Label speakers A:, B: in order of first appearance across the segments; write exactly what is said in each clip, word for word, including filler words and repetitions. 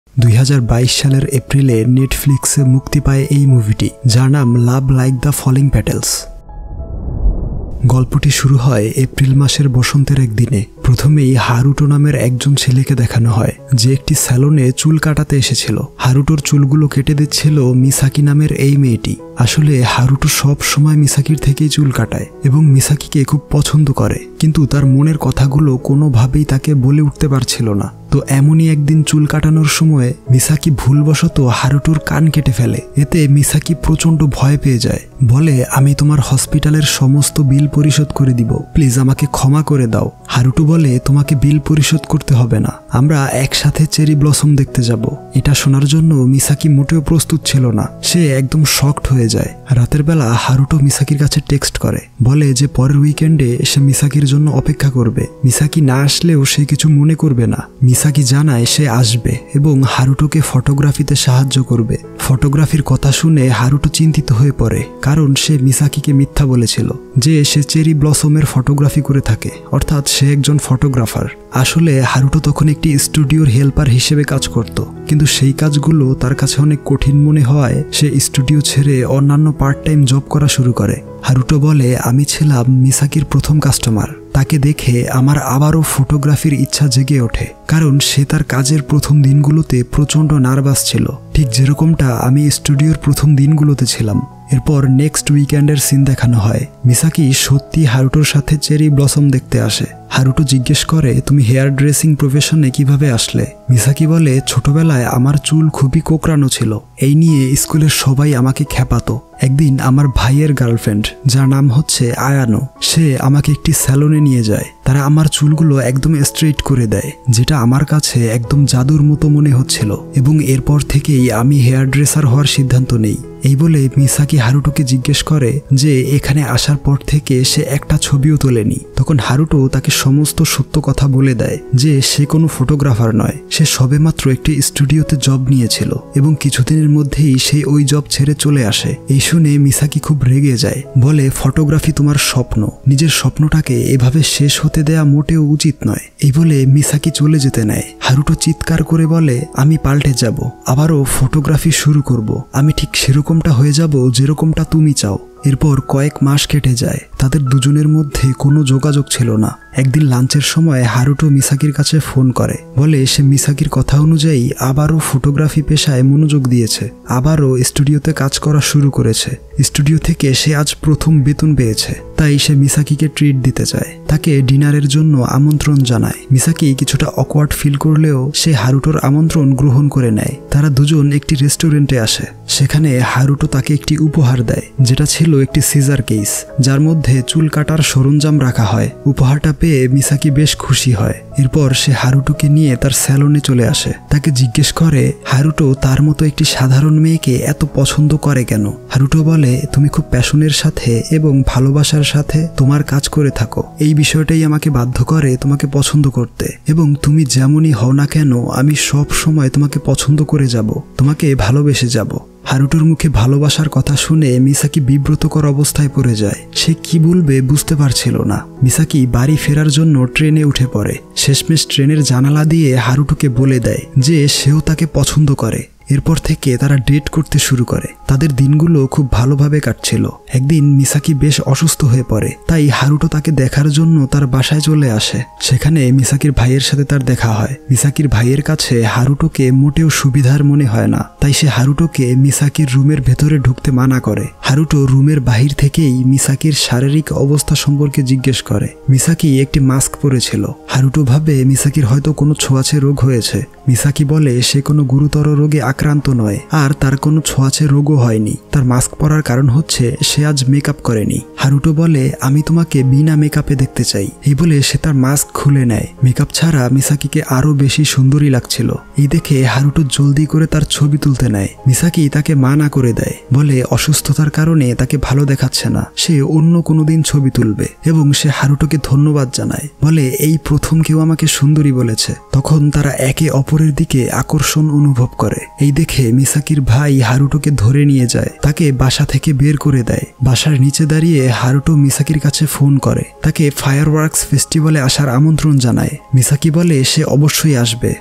A: দুই হাজার বাইশ সালের এপ্রিলে নেটফ্লিক্সে মুক্তি পায় এই মুভিটি, যার নাম love like the falling petals. গল্পটি শুরু হয় এপ্রিল মাসের বসন্তের এক দিনে। প্রথমেই হারুটো নামের একজন ছেলেকে দেখানো হয় যে একটি স্যালনে চুল কাটাতে এসেছিল। হারুটোর চুলগুলো কেটে দিচ্ছিল মিসাকি নামের এই মেয়েটি। আসলে হারুটো সব সময় মিসাকির থেকেই চুল কাটায় এবং মিসাকিকে খুব পছন্দ করে, কিন্তু তার মনের কথাগুলো কোনোভাবেই তাকে বলে উঠতে পারছিল না। তো এমনই একদিন চুল কাটানোর সময় মিসাকি ভুলবশত হারুটোর কান কেটে ফেলে। এতে মিসাকি প্রচন্ড ভয় পেয়ে যায়, বলে আমি তোমার হসপিটালের সমস্ত বিল পরিশোধ করে দিব, প্লিজ আমাকে ক্ষমা করে দাও। হারুটো বলে তোমাকে বিল পরিশোধ করতে হবে না, আমরা একসাথে চেরি ব্লসম দেখতে যাব। এটা শোনার জন্য মিসাকি মোটেও প্রস্তুত ছিল না, সে একদম শকড হয়ে যায়। রাতের বেলা হারুটো মিসাকির কাছে টেক্সট করে, বলে যে পরের উইকেন্ডে সে মিসাকির জন্য অপেক্ষা করবে। মিসাকি না আসলেও সে কিছু মনে করবে না। মিসাকি জানায় সে আসবে এবং হারুটোকে ফটোগ্রাফিতে সাহায্য করবে। ফটোগ্রাফির কথা শুনে হারুটো চিন্তিত হয়ে পড়ে, কারণ সে মিসাকিকে মিথ্যা বলেছিল যে সে চেরি ব্লসমের ফটোগ্রাফি করে থাকে, অর্থাৎ সে একজন ফটোগ্রাফার। আসলে হারুটো তখন একটি স্টুডিওর হেল্পার হিসেবে কাজ করত, কিন্তু সেই কাজগুলো তার কাছে অনেক কঠিন মনে হওয়ায় সে স্টুডিও ছেড়ে অন্যান্য পার্ট টাইম জব করা শুরু করে। হারুটো বলে আমি ছিলাম মিসাকির প্রথম কাস্টমার, তাকে দেখে আমার আবারও ফটোগ্রাফির ইচ্ছা জেগে ওঠে, কারণ সে তার কাজের প্রথম দিনগুলোতে প্রচণ্ড নার্ভাস ছিল, ঠিক যেরকমটা আমি স্টুডিওর প্রথম দিনগুলোতে ছিলাম। এরপর নেক্সট উইকেন্ডের সিন দেখানো হয়। মিসাকি সত্যি হারুটোর সাথে চেরি ব্লসম দেখতে আসে। হারুটো জিজ্ঞেস করে তুমি হেয়ার ড্রেসিং প্রফেশনে কিভাবে আসলে? মিসাকি বলে ছোটবেলায় আমার চুল খুবই কোকড়ানো ছিল, এই নিয়ে স্কুলের সবাই আমাকে খেপাতো। একদিন আমার ভাইয়ের গার্লফ্রেন্ড, যার নাম হচ্ছে আয়ানো, সে আমাকে একটি স্যালনে নিয়ে যায়। তারা আমার চুলগুলো একদম স্ট্রেইট করে দেয়, যেটা আমার কাছে একদম জাদুর মতো মনে হচ্ছিল, এবং এরপর থেকেই আমি হেয়ার ড্রেসার হওয়ার সিদ্ধান্ত নেই। এই বলে মিসাকি হারুটোকে জিজ্ঞেস করে যে এখানে আসার পর থেকে সে একটা ছবিও তোলেনি। তখন হারুটো তাকে সমস্ত সত্য কথা বলে দেয় যে সে কোনো ফটোগ্রাফার নয়, সে সবেমাত্র একটি স্টুডিওতে জব নিয়েছিল এবং কিছুদিনের মধ্যেই সে ওই জব ছেড়ে চলে আসে। এই শুনে মিসাকি খুব রেগে যায়, বলে ফটোগ্রাফি তোমার স্বপ্ন, নিজের স্বপ্নটাকে এভাবে শেষ হতে দেয়া মোটেও উচিত নয়। এই বলে মিসাকি চলে যেতে নেয়। হারুটো চিৎকার করে বলে আমি পাল্টে যাব, আবারও ফটোগ্রাফি শুরু করব, আমি ঠিক সেরকমটা হয়ে যাব যেরকমটা তুমি চাও। এরপর কয়েক মাস কেটে যায়, তাদের দুজনের মধ্যে কোনো যোগাযোগ ছিল না। একদিন লাঞ্চের সময় হারুটো মিসাকির কাছে ফোন করে, বলে সে মিসাকির কথা অনুযায়ী আবারও ফটোগ্রাফি পেশায় মনোযোগ দিয়েছে, আবারও স্টুডিওতে কাজ করা শুরু করেছে। স্টুডিও থেকে সে আজ প্রথম বেতন পেয়েছে, তাই সে মিসাকিকে ট্রিট দিতে চায়, তাকে ডিনারের জন্য আমন্ত্রণ জানায়। মিসাকি কিছুটা অকওয়ার্ড ফিল করলেও সে হারুটোর আমন্ত্রণ গ্রহণ করে নেয়। তারা দুজন একটি রেস্টুরেন্টে আসে, সেখানে হারুটো তাকে একটি উপহার দেয়, যেটা ছিল একটি সিজার কেস, যার মধ্যে চুল কাটার সরঞ্জাম রাখা হয়। উপহারটা পেয়ে মিসাকি বেশ খুশি হয়। এরপর সে হারুটোকে নিয়ে তার স্যালনে চলে আসে, তাকে জিজ্ঞেস করে হারুটো তার মতো একটি সাধারণ মেয়েকে এত পছন্দ করে কেন। হারুটো বলে তুমি খুব প্যাশনের সাথে এবং ভালোবাসার সাথে তোমার কাজ করে থাকো, এই বিষয়টাই আমাকে বাধ্য করে তোমাকে পছন্দ করতে, এবং তুমি যেমনই হও না কেন আমি সব সময় তোমাকে পছন্দ করে যাব, তোমাকে ভালোবেসে যাব। হারুটোর মুখে ভালোবাসার কথা শুনে মিসাকি বিব্রতকর অবস্থায় পড়ে যায়। সে কি বলবে বুঝতে পারছিল না। মিসাকি বাড়ি ফেরার জন্য ট্রেনে উঠে পড়ে। শেষমেশ ট্রেনের জানালা দিয়ে হারুটোকে বলে দেয় যে সেও তাকে পছন্দ করে। এরপর থেকে তারা ডেট করতে শুরু করে। তাদের দিনগুলো খুব ভালোভাবে কাটছিল। একদিন মিসাকি বেশ অসুস্থ হয়ে পড়ে, তাই হারুটো তাকে দেখার জন্য তার বাসায় চলে আসে। সেখানে মিসাকির ভাইয়ের সাথে তার দেখা হয়। মিসাকির ভাইয়ের কাছে হারুটোকে মোটেও সুবিধার মনে হয় না, তাই সে হারুটোকে মিসাকির রুমের ভেতরে ঢুকতে মানা করে। হারুটো রুমের বাহির থেকেই মিসাকির শারীরিক অবস্থা সম্পর্কে জিজ্ঞেস করে। মিসাকি একটি মাস্ক পরেছিল। হারুটো ভাবে মিসাকির হয়তো কোনো ছোঁয়াচে রোগ হয়েছে। মিসাকি বলে সে কোনো গুরুতর রোগে আক্রান্ত নয়, আর তার কোনো ছোঁয়াচে রোগও হয়নি। তার মাস্ক পরার কারণ হচ্ছে সে আজ মেকআপ করেনি। হারুটো বলে আমি তোমাকে বিনা মেকআপে দেখতে চাই। এই বলে সে তার মাস্ক খুলে নেয়। মেকআপ ছাড়া মিসাকিকে আরো বেশি সুন্দরী লাগছিল। এই দেখে হারুটো জলদি করে তার ছবি তুলতে নেয়। মিসাকি তাকে মানা করে দেয়, বলে অসুস্থতার কারণে তাকে ভালো দেখাচ্ছে না, সে অন্য কোনো দিন ছবি তুলবে। এবং সে হারুটোকে ধন্যবাদ জানায়, বলে এই প্রথম কেউ আমাকে সুন্দরী বলেছে। তখন তারা একে অপরের দিকে আকর্ষণ অনুভব করে। এই দেখে মিসাকির ভাই হারুটোকে ধরে নিয়ে যায়, তাকে বাসা থেকে বের করে দেয়। বাসার নিচে দাঁড়িয়ে হারুটো মিসাকির কাছে ফোন করে, তাকে ফায়ারওয়ার্কস ফেস্টিভ্যালে আসার আমন্ত্রণ জানায়। মিসাকি বলে সে অবশ্যই আসবে,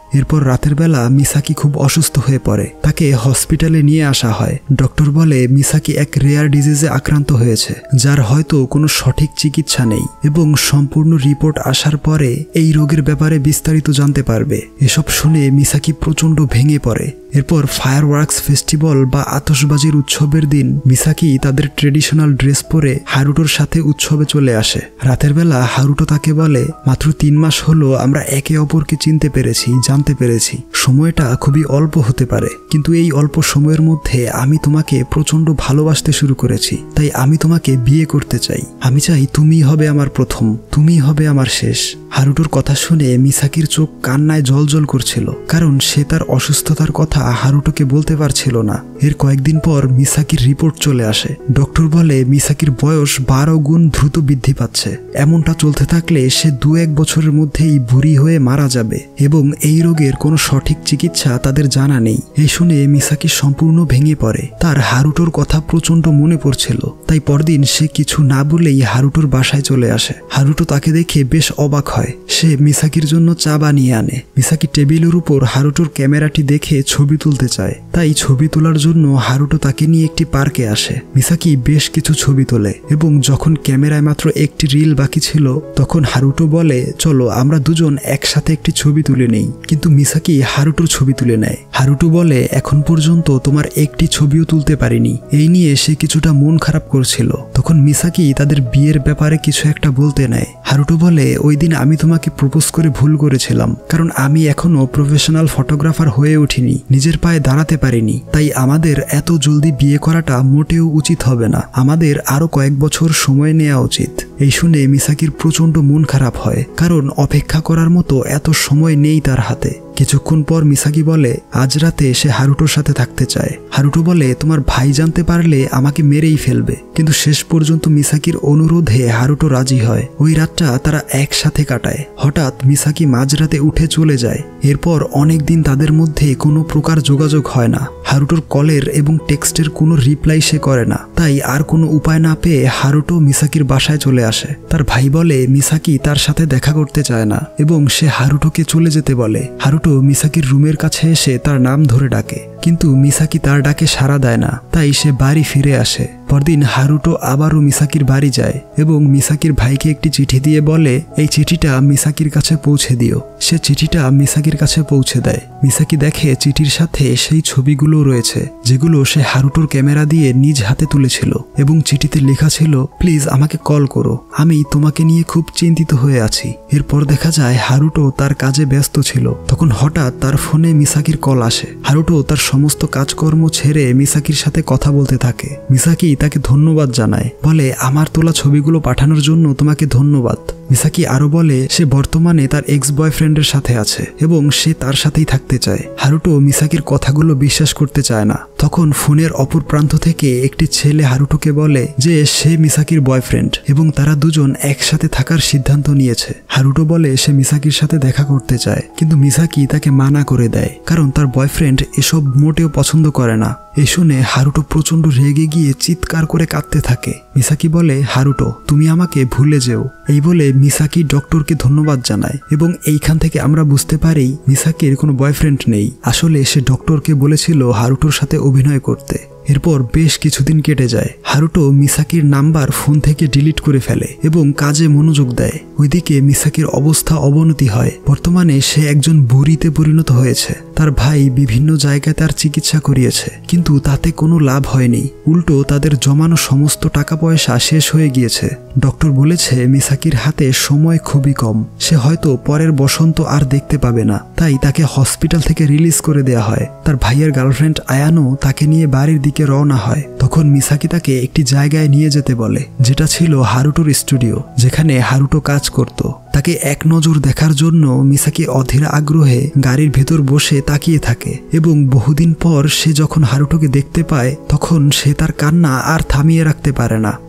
A: এরপর রাতের বেলা মিসাকি খুব অসুস্থ হয়ে পড়ে। তাকে হসপিটালে নিয়ে আসা হয়। ডক্টর বলে মিসাকি এক রেয়ার ডিজিজে আক্রান্ত হয়েছে, যার হয়তো কোনো সঠিক চিকিৎসা নেই এবং সম্পূর্ণ রিপোর্ট আসার পরে এই রোগের ব্যাপারে বিস্তারিত জানতে পারবে। এসব শুনে মিসাকি প্রচণ্ড ভেঙে পড়ে। এরপর ফায়ারওয়ার্কস ফেস্টিভ্যাল বা আতশবাজির উৎসবের দিন মিসাকি তাদের ট্রেডিশনাল ড্রেস পরে হারুটোর সাথে উৎসবে চলে আসে। রাতের বেলা হারুটো তাকে বলে, মাত্র তিন মাস হলো আমরা একে অপরকে চিনতে পেরেছি, জানতে পেরেছি। সময়টা খুবই অল্প হতে পারে, কিন্তু এই অল্প সময়ের মধ্যে আমি তোমাকে প্রচণ্ড ভালোবাসতে শুরু করেছি। তাই আমি তোমাকে বিয়ে করতে চাই। আমি চাই তুমি হবে আমার প্রথম, তুমি হবে আমার শেষ। হারুটোর কথা শুনে মিসাকির চোখ কান্নায় জলজল করছিল, কারণ সে তার অসুস্থতার কথা হারুটোকে বলতে পারছিল না। এর কয়েকদিন পর মিসাকির রিপোর্ট চলে আসে। ডক্টর বলে মিসাকির বয়স বারো গুণ দ্রুত বৃদ্ধি পাচ্ছে। এমনটা চলতে থাকলে সে দু এক বছরের মধ্যেই বুড়ি হয়ে মারা যাবে এবং এই রোগের কোনো সঠিক চিকিৎসা তাদের জানা নেই। এই শুনে মিসাকি সম্পূর্ণ ভেঙে পড়ে। তার হারুটোর কথা প্রচন্ড মনে পড়ছিল, তাই পরদিন সে কিছু না বলেই হারুটোর বাসায় চলে আসে। হারুটো তাকে দেখে বেশ অবাক হয়। সে মিসাকির জন্য চা বানিয়ে আনে। মিসাকি টেবিলের উপর হারুটোর ক্যামেরাটি দেখে ছবি তুলতে চায়, তাই ছবি তোলার জন্য হারুটো তাকে নিয়ে একটি পার্কে আসে। মিসাকি বেশ কিছু ছবি তোলে এবং যখন ক্যামেরায় মাত্র একটি রিল বাকি ছিল তখন হারুটো বলে, চলো আমরা দুজন একসাথে একটি ছবি তুলে নেই। কিন্তু মিসাকি হারুটোর ছবি তুলে নেয়। হারুটো বলে, এখন পর্যন্ত তোমার একটি ছবিও তুলতে পারিনি। এই নিয়ে সে কিছুটা মন খারাপ করছিল। তখন মিসাকি তাদের বিয়ের ব্যাপারে কিছু একটা বলতে নেয়। হারুটো বলে, ওই দিন আমি তোমাকে প্রপোজ করে ভুল করেছিলাম, কারণ আমি এখনো প্রফেশনাল ফটোগ্রাফার হয়ে উঠিনি, নিজের পায়ে দাঁড়াতে পারিনি। তাই আমাদের এত জলদি বিয়ে করাটা মোটেও উচিত হবে না। আমাদের আরো কয়েক বছর সময় নেওয়া উচিত। এই শুনে মিসাকির প্রচন্ড মন খারাপ হয়, কারণ অপেক্ষা করার মতো এত সময় নেই তার হাতে। কিছুক্ষণ পর মিসাকি বলে, আজ রাতে সে হারুটোর সাথে থাকতে চায়। হারুটো বলে, তোমার ভাই জানতে পারলে আমাকে মেরেই ফেলবে। কিন্তু শেষ পর্যন্ত মিসাকির অনুরোধে হারুটো রাজি হয়। ওই রাতটা তারা একসাথে কাটায়। হঠাৎ মিসাকি মাঝরাতে উঠে চলে যায়। এরপর অনেক দিন তাদের মধ্যে কোনো প্রকার যোগাযোগ হয় না। হারুটোর কলের এবং টেক্সটের কোনো রিপ্লাই সে করে না। তাই আর কোনো উপায় না পেয়ে হারুটো মিসাকির বাসায় চলে আসে। তার ভাই বলে মিসাকি তার সাথে দেখা করতে চায় না এবং সে হারুটোকে চলে যেতে বলে। হারুটো মিসাকির রুমের কাছে এসে তার নাম ধরে ডাকে, কিন্তু মিসাকি তার ডাকে সাড়া দেয় না। তাই সে বাড়ি ফিরে আসে। পরদিন হারুটো আবারও মিসাকির বাড়ি যায় এবং মিসাকির ভাইকে একটি চিঠি দিয়ে বলে, এই চিঠিটা মিসাকির কাছে পৌঁছে দিও। সে চিঠিটা মিসাকির কাছে পৌঁছে দেয়। মিসাকি দেখে চিঠির সাথে সেই ছবিগুলো রয়েছে যেগুলো সে হারুটোর ক্যামেরা দিয়ে নিজ হাতে তুলেছিল এবং চিঠিতে লেখা ছিল, প্লিজ আমাকে কল করো, আমি তোমাকে নিয়ে খুব চিন্তিত হয়ে আছি। এরপর দেখা যায় হারুটো তার কাজে ব্যস্ত ছিল। তখন হঠাৎ তার ফোনে মিসাকির কল আসে। হারুটো তার সমস্ত কাজকর্ম ছেড়ে মিসাকির সাথে কথা বলতে থাকে। মিসাকি তাকে ধন্যবাদ জানায়, বলে আমার তোলা ছবিগুলো পাঠানোর জন্য তোমাকে ধন্যবাদ। মিসাকি আরো বলে সে বর্তমানে তার এক্স বয়ফ্রেন্ডের সাথে আছে এবং সে তার সাথেই থাকতে চায়। হারুটো মিসাকির কথাগুলো বিশ্বাস করতে চায় না। তখন ফোনের অপর প্রান্ত থেকে একটি ছেলে হারুটোকে বলে যে সে মিসাকির বয়ফ্রেন্ড এবং তারা দুজন একসাথে থাকার সিদ্ধান্ত নিয়েছে। হারুটো বলে সে মিসাকির সাথে দেখা করতে চায়, কিন্তু মিসাকি তাকে মানা করে দেয়, কারণ তার বয়ফ্রেন্ড এসব মোটেও পছন্দ করে না। এই শুনে হারুটো প্রচন্ড রেগে গিয়ে চিৎকার করে কাঁদতে থাকে। মিসাকি বলে, হারুটো তুমি আমাকে ভুলে যেও। এই বলে মিসাকি ডক্টরকে ধন্যবাদ জানায় এবং এইখান থেকে আমরা বুঝতে পারি মিসাকির কোনো বয়ফ্রেন্ড নেই। আসলে সে ডক্টরকে বলেছিল হারুটোর সাথে অভিনয় করতে। এরপর বেশ কিছুদিন কেটে যায়। হারুটো মিসাকির নাম্বার ফোন থেকে ডিলিট করে ফেলে এবং কাজে মনোযোগ দেয়। ওইদিকে মিসাকির অবস্থা অবনতি হয়। বর্তমানে সে একজন বুড়িতে পরিণত হয়েছে। তার ভাই বিভিন্ন জায়গায় তার চিকিৎসা করিয়েছে, কিন্তু তাতে কোনো লাভ হয়নি। উল্টো তাদের জমানো সমস্ত টাকা পয়সা শেষ হয়ে গিয়েছে। ডক্টর বলেছে মিসাকির হাতে সময় খুবই কম, সে হয়তো পরের বসন্ত আর দেখতে পাবে না। তাই তাকে হসপিটাল থেকে রিলিজ করে দেয়া হয়। তার ভাইয়ের গার্লফ্রেন্ড আয়ানো তাকে নিয়ে বাড়ির দিকে রওনা হয়। তখন মিসাকি তাকে একটি জায়গায় নিয়ে যেতে বলে, যেটা ছিল হারুটোর স্টুডিও, যেখানে হারুটো কাজ করত। তাকে এক নজর দেখার জন্য মিসাকি অধীর আগ্রহে গাড়ির ভেতর বসে তাকিয়ে থাকে এবং বহুদিন পর সে যখন হারুটোকে দেখতে পায় তখন সে তার কান্না আর থামিয়ে রাখতে পারে না।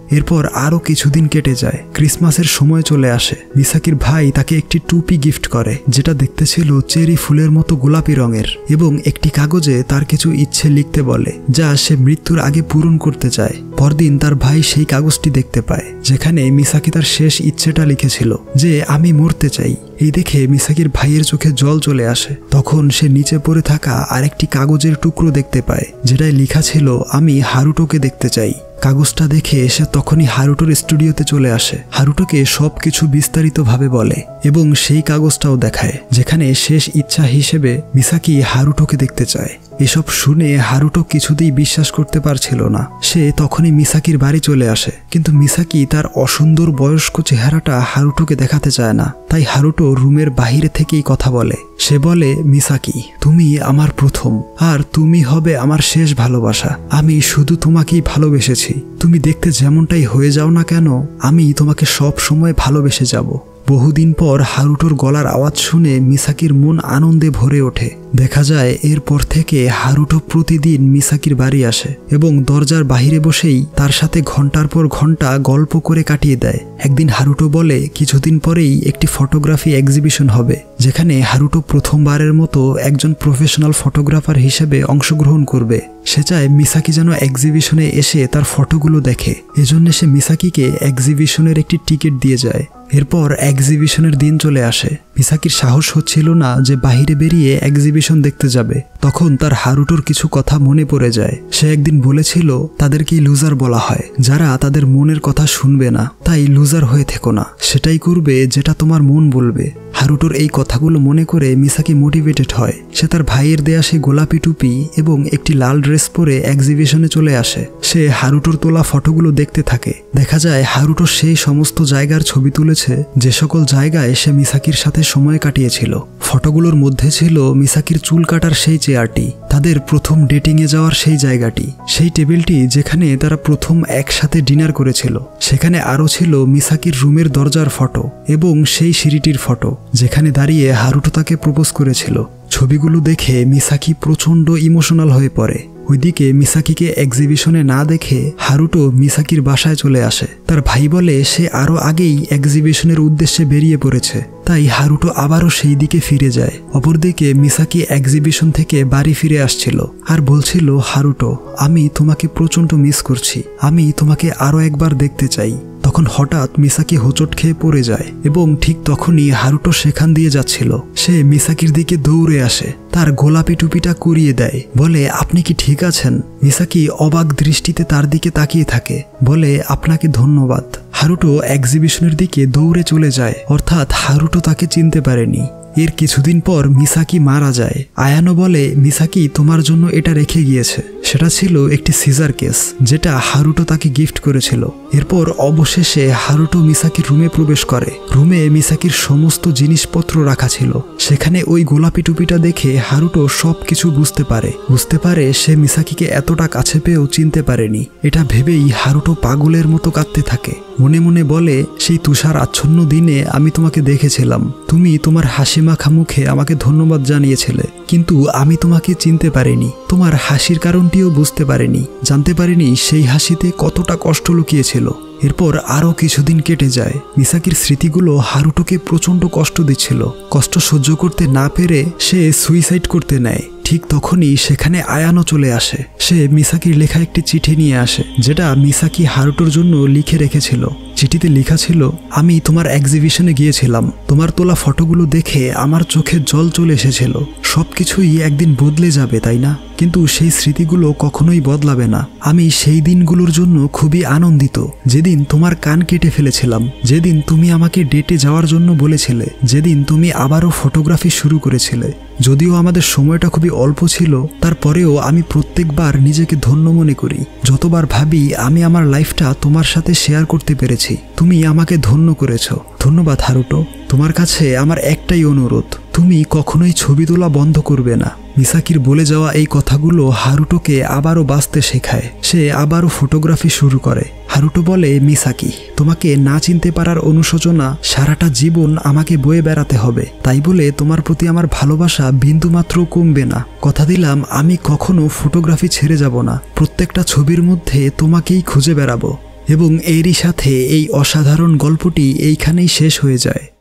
A: এরপর আরো কিছুদিন কেটে যায়। ক্রিসমাসের সময় চলে আসে। মিসাকির ভাই তাকে একটি টুপি গিফট করে, যেটা দেখতে ছিল চেরি ফুলের মতো গোলাপি রঙের, এবং একটি কাগজে তার কিছু ইচ্ছে লিখতে বলে, যা সে মৃত্যুর আগে পূরণ করতে চায়। পরদিন তার ভাই সেই কাগজটি দেখতে পায়, যেখানে মিসাকি তার শেষ ইচ্ছেটা লিখেছিল, যে আমি মরতে চাই। এই দেখে মিসাকির ভাইয়ের চোখে জল চলে আসে। তখন সে নিচে পড়ে থাকা আরেকটি কাগজের টুকরো দেখতে পায়, যেটায় লেখা ছিল, আমি হারুটোকে দেখতে চাই। কাগজটা দেখে সে তখনই হারুটোর স্টুডিওতে চলে আসে। হারুটোকে সবকিছু বিস্তারিতভাবে বলে এবং সেই কাগজটাও দেখায়, যেখানে শেষ ইচ্ছা হিসেবে মিসাকি হারুটোকে দেখতে চায়। এসব শুনে হারুটো কিছুতেই বিশ্বাস করতে পারছিল না। সে তখনই মিসাকির বাড়ি চলে আসে, কিন্তু মিসাকি তার অসুন্দর বয়স্ক চেহারাটা হারুটোকে দেখাতে চায় না। তাই হারুটো রুমের বাহিরে থেকেই কথা বলে। সে বলে, মিসাকি, তুমি আমার প্রথম, আর তুমি হবে আমার শেষ ভালোবাসা। আমি শুধু তোমাকেই ভালোবেসেছি। তুমি দেখতে যেমনটাই হয়ে যাও না কেন, আমি তোমাকে সব সময় ভালোবেসে যাব। বহুদিন পর হারুটোর গলার আওয়াজ শুনে মিসাকির মন আনন্দে ভরে ওঠে। দেখা যায় এরপর থেকে হারুটো প্রতিদিন মিসাকির বাড়ি আসে এবং দরজার বাহিরে বসেই তার সাথে ঘন্টার পর ঘন্টা গল্প করে কাটিয়ে দেয়। একদিন হারুটো বলে, কিছুদিন পরেই একটি ফটোগ্রাফি এক্সিবিশন হবে, যেখানে হারুটো প্রথমবারের মতো একজন প্রফেশনাল ফটোগ্রাফার হিসেবে অংশগ্রহণ করবে। সে চায় মিসাকি যেন এক্সিবিশনে এসে তার ফটোগুলো দেখে। এজন্য সে মিসাকিকে এক্সিবিশনের একটি টিকিট দিয়ে যায়। এরপর এক্সিবিশনের দিন চলে আসে। মিসাকির সাহস হচ্ছিল না যে বাহিরে বেরিয়ে এক্সিবিশন দেখতে যাবে। তখন তার হারুটোর কিছু কথা মনে পড়ে যায়। সে একদিন বলেছিল, তাদেরকেই লুজার বলা হয়, যারা তাদের মনের কথা শুনবে না। তাই লুজার হয়ে থেকো না, সেটাই করবে যেটা তোমার মন বলবে। হারুটোর এই কথাগুলো মনে করে মিসাকি মোটিভেটেড হয়। সে তার ভাইয়ের দেয়া সেই গোলাপি টুপি এবং একটি লাল ড্রেস পরে এক্সিবিশনে চলে আসে। সে হারুটোর তোলা ফটোগুলো দেখতে থাকে। দেখা যায় হারুটো সেই সমস্ত জায়গার ছবি তুলেছে যে সকল জায়গায় সে মিসাকির সাথে সময় কাটিয়েছিল। ফটোগুলোর মধ্যে ছিল মিসাকির চুল কাটার সেই চেয়ারটি, তাদের প্রথম ডেটিংয়ে যাওয়ার সেই জায়গাটি, সেই টেবিলটি যেখানে তারা প্রথম একসাথে ডিনার করেছিল। সেখানে আরও ছিল মিসাকির রুমের দরজার ফটো এবং সেই সিঁড়িটির ফটো, যেখানে দাঁড়িয়ে হারুটো তাকে প্রপোজ করেছিল। ছবিগুলো দেখে মিসাকি প্রচণ্ড ইমোশনাল হয়ে পড়ে। ওইদিকে মিসাকিকে এক্সিবিশনে না দেখে হারুটো মিসাকির বাসায় চলে আসে। তার ভাই বলে সে আরও আগেই এক্সিবিশনের উদ্দেশ্যে বেরিয়ে পড়েছে, তাই হারুটো আবারও সেই দিকে ফিরে যায়। অপরদিকে মিসাকি এক্সিবিশন থেকে বাড়ি ফিরে আসছিল আর বলছিল, হারুটো, আমি তোমাকে প্রচণ্ড মিস করছি, আমি তোমাকে আরও একবার দেখতে চাই। তখন হঠাৎ মিসাকি হোঁচট খেয়ে পড়ে যায় এবং ঠিক তখনই হারুটো সেখান দিয়ে যাচ্ছিল। সে মিসাকির দিকে দৌড়ে আসে, তার গোলাপি টুপিটা কুড়িয়ে দেয়, বলে, আপনি কি ঠিক আছেন? মিসাকি অবাক দৃষ্টিতে তার দিকে তাকিয়ে থাকে, বলে, আপনাকে ধন্যবাদ। হারুটো এক্সিবিশনের দিকে দৌড়ে চলে যায়, অর্থাৎ হারুটো তাকে চিনতে পারেনি। এর কিছুদিন পর মিসাকি মারা যায়। আয়ানো বলে, মিসাকি তোমার জন্য এটা রেখে গিয়েছে। সেটা ছিল একটি সিজার কেস, যেটা হারুটো তাকে গিফট করেছিল। এরপর অবশেষে হারুটো মিসাকির রুমে প্রবেশ করে। রুমে মিসাকির সমস্ত জিনিসপত্র রাখা ছিল। সেখানে ওই গোলাপি টুপিটা দেখে হারুটো সব কিছু বুঝতে পারে বুঝতে পারে সে মিসাকিকে এতটা কাছে পেয়েও চিনতে পারেনি। এটা ভেবেই হারুটো পাগলের মতো কাঁদতে থাকে। মনে মনে বলে, সেই তুষার আচ্ছন্ন দিনে আমি তোমাকে দেখেছিলাম, তুমি তোমার হাসি মাখা মুখে আমাকে ধন্যবাদ জানিয়েছিলে, কিন্তু আমি তোমাকে চিনতে পারিনি, তোমার হাসির কারণটিও বুঝতে পারিনি, জানতে পারিনি সেই হাসিতে কতটা কষ্ট লুকিয়েছিল। এরপর আরও কিছুদিন কেটে যায়। মিসাকির স্মৃতিগুলো হারুটোকে প্রচণ্ড কষ্ট দিচ্ছিল। কষ্ট সহ্য করতে না পেরে সে সুইসাইড করতে নেয়। ঠিক তখনই সেখানে আয়ানো চলে আসে। সে মিসাকির লেখা একটি চিঠি নিয়ে আসে, যেটা মিসাকি হারুটোর জন্য লিখে রেখেছিল। চিঠিতে লেখা ছিল, আমি তোমার এক্সিবিশনে গিয়েছিলাম, তোমার তোলা ফটোগুলো দেখে আমার চোখে জল চলে এসেছিল। সবকিছুই একদিন বদলে যাবে, তাই না? কিন্তু সেই স্মৃতিগুলো কখনোই বদলাবে না। আমি সেই দিনগুলোর জন্য খুবই আনন্দিত, যেদিন তোমার কান কেটে ফেলেছিলাম, যেদিন তুমি আমাকে ডেটে যাওয়ার জন্য বলেছিলে, যেদিন তুমি আবারও ফটোগ্রাফি শুরু করেছিলে। যদিও আমাদের সময়টা খুবই অল্প ছিল, তারপরেও আমি প্রত্যেকবার নিজেকে ধন্য মনে করি। যতবার ভাবি আমি আমার লাইফটা তোমার সাথে শেয়ার করতে পেরেছি, তুমি আমাকে ধন্য করেছো। ধন্যবাদ হারুটো। তোমার কাছে আমার একটাই অনুরোধ, তুমি কখনোই ছবি তোলা বন্ধ করবে না। মিসাকির বলে যাওয়া এই কথাগুলো হারুটোকে আবারও বাঁচতে শেখায়। সে আবারও ফটোগ্রাফি শুরু করে। হারুটো বলে, মিসাকি, তোমাকে না চিনতে পারার অনুশোচনা সারাটা জীবন আমাকে বয়ে বেড়াতে হবে। তাই বলে তোমার প্রতি আমার ভালোবাসা বিন্দুমাত্র কমবে না। কথা দিলাম আমি কখনো ফটোগ্রাফি ছেড়ে যাব না। প্রত্যেকটা ছবির মধ্যে তোমাকেই খুঁজে বেড়াবো। এবং এরই সাথে এই অসাধারণ গল্পটি এইখানেই শেষ হয়ে যায়।